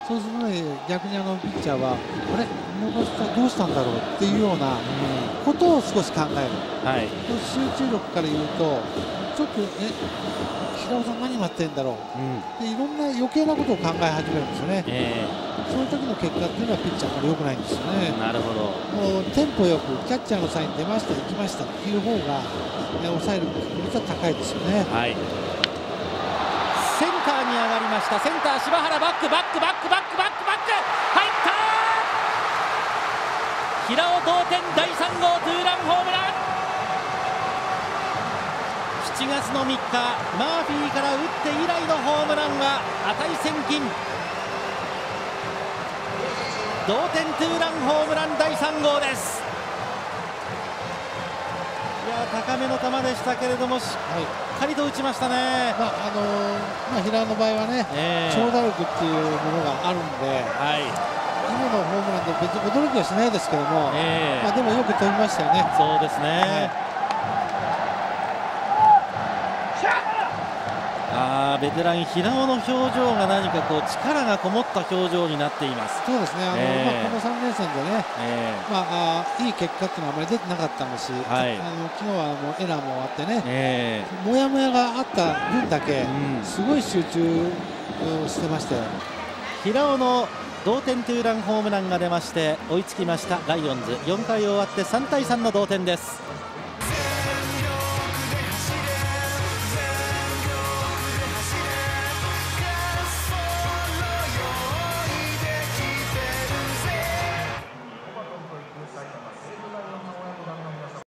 そうするとね、逆にピッチャーはあれ見逃したどうしたんだろうっていうようなことを少し考える、 はい、 集中力から言うとちょっと平尾さん何待ってんだろう、でいろんな余計なことを考え始めるんですよね、そういう時の結果っていうのはピッチャーから良くないんですよね。 なるほど。 もうテンポよくキャッチャーのサイン出ました行きましたっていう方が、抑える確率は高いですよね。 はい、センターに上がりました。センター柴原バックバックバックバックバックバック入った。平尾同点第3号ツーランホームラン。7月の3日マーフィーから打って以来のホームランは値千金。同点ツーランホームラン第3号です。いや高めの球でしたけれどもしっかりと打ちましたね。 平尾の場合はね、長打力っていうものがあるんで、今のホームランで別に驚きはしないですけども、でもよく飛びましたよね。 そうですね、ベテラン平尾の表情が何かこう力がこもった表情になっています。 そうですね、この3連戦でね、いい結果っていうのはあまり出てなかったんですし、昨日はもうエラーもあってね、もやもやがあった分だけ、すごい集中してましたよ。 平尾の同点ツーランホームランが出まして追いつきましたライオンズ。4回終わって3対3の同点です。